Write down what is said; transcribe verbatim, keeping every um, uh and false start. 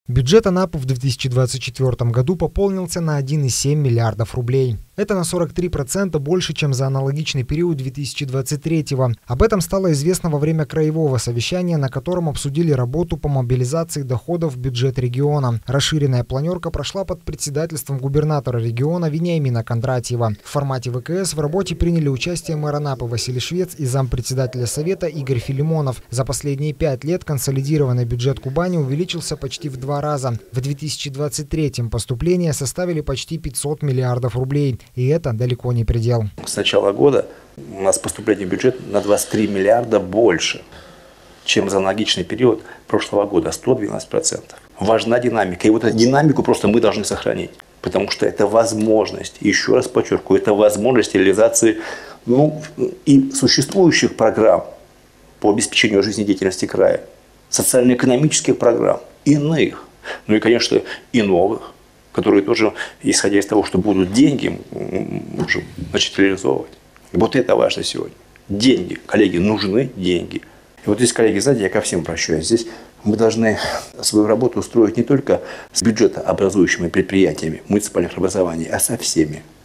Бюджет Анапы в две тысячи двадцать четвёртом году пополнился на один и семь миллиардов рублей. Это на сорок три процента больше, чем за аналогичный период две тысячи двадцать третьего. Об этом стало известно во время краевого совещания, на котором обсудили работу по мобилизации доходов в бюджет региона. Расширенная планерка прошла под председательством губернатора региона Вениамина Кондратьева. В формате вэ ка эс в работе приняли участие мэр Анапы Василий Швец и зампредседателя Совета Игорь Филимонов. За последние пять лет консолидированный бюджет Кубани увеличился почти в два раза. В две тысячи двадцать третьем поступления составили почти пятьсот миллиардов рублей. И это далеко не предел. С начала года у нас поступление в бюджет на двадцать три миллиарда больше, чем за аналогичный период прошлого года, сто двенадцать процентов. Важна динамика. И вот эту динамику просто мы должны сохранить. Потому что это возможность, еще раз подчеркиваю, это возможность реализации ну, и существующих программ по обеспечению жизнедеятельности края, социально-экономических программ, иных, ну и, конечно, и новых, которые тоже, исходя из того, что будут деньги, можем начать реализовывать. И вот это важно сегодня. Деньги, коллеги, нужны деньги. И вот здесь, коллеги, знаете, я ко всем обращаюсь. Здесь мы должны свою работу устроить не только с бюджетообразующими предприятиями муниципальных образований, а со всеми.